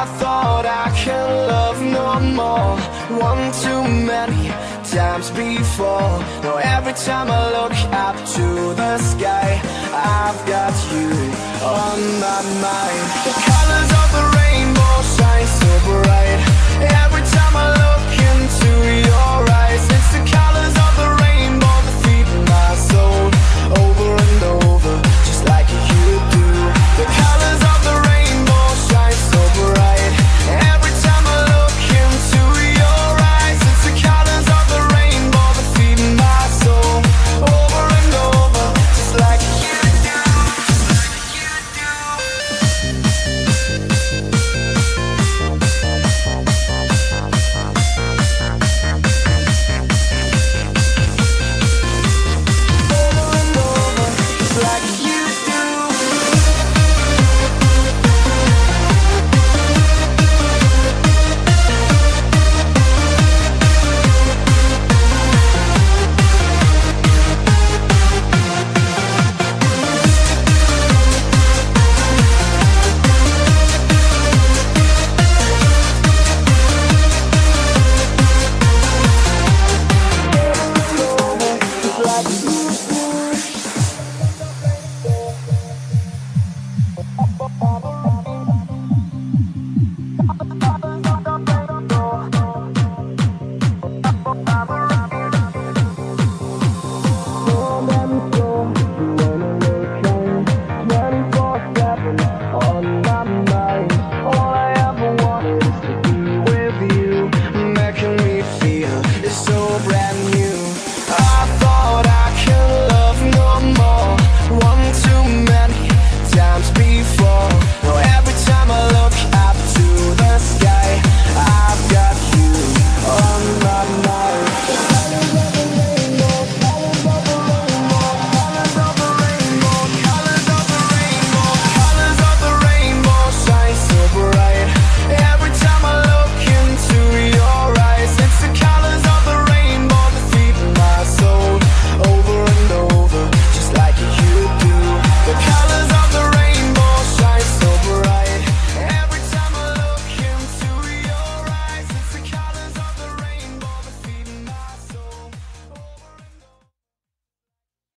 thought I could love no more. One too many times before. Now every time I look up to the sky, I've got you on my mind. The colors of the rainbow